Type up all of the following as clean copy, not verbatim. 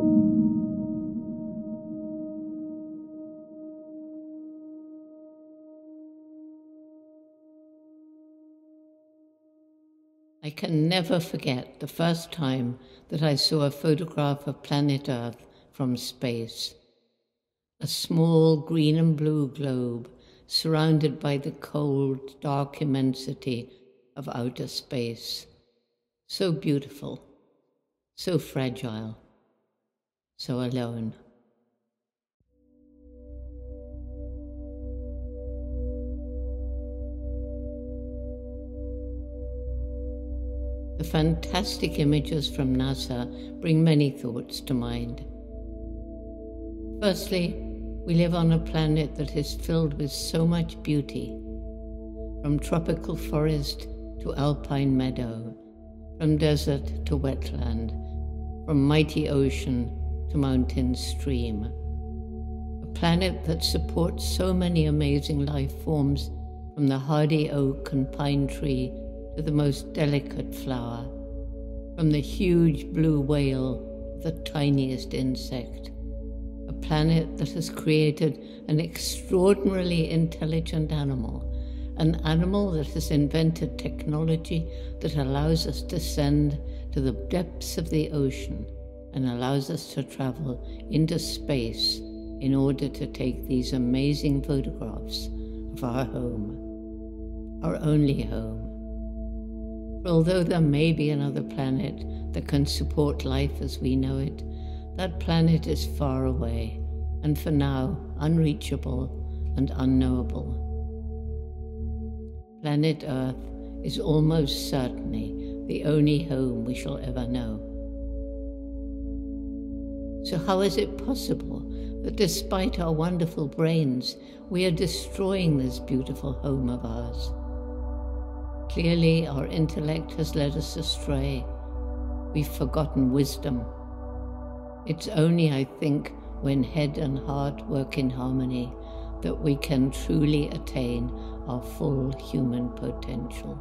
I can never forget the first time that I saw a photograph of planet Earth from space. A small green and blue globe surrounded by the cold, dark immensity of outer space. So beautiful, so fragile, so alone. The fantastic images from NASA bring many thoughts to mind. Firstly, we live on a planet that is filled with so much beauty, from tropical forest to alpine meadow, from desert to wetland, from mighty ocean to mountain stream. A planet that supports so many amazing life forms, from the hardy oak and pine tree to the most delicate flower, from the huge blue whale to the tiniest insect. A planet that has created an extraordinarily intelligent animal, an animal that has invented technology that allows us to descend to the depths of the ocean and allows us to travel into space in order to take these amazing photographs of our home, our only home. For although there may be another planet that can support life as we know it, that planet is far away and for now unreachable and unknowable. Planet Earth is almost certainly the only home we shall ever know. So how is it possible that despite our wonderful brains, we are destroying this beautiful home of ours? Clearly, our intellect has led us astray. We've forgotten wisdom. It's only, I think, when head and heart work in harmony that we can truly attain our full human potential.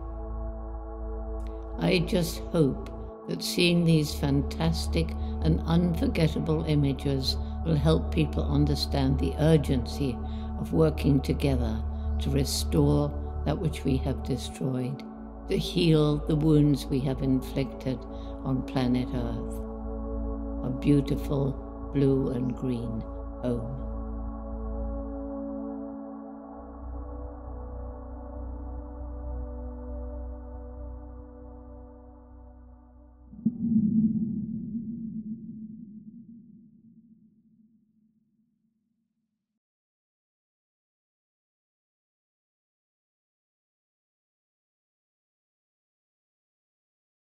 I just hope that seeing these fantastic and unforgettable images will help people understand the urgency of working together to restore that which we have destroyed, to heal the wounds we have inflicted on planet Earth, our beautiful blue and green home.